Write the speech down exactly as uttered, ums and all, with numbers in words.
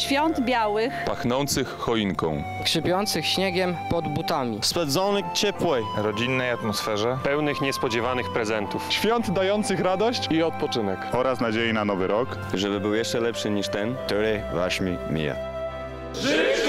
Świąt białych, pachnących choinką, Krzypiących śniegiem pod butami. Spędzonych ciepłej, rodzinnej atmosferze, pełnych niespodziewanych prezentów. Świąt dających radość i odpoczynek. Oraz nadziei na nowy rok. Żeby był jeszcze lepszy niż ten, który właśnie mija. Życzę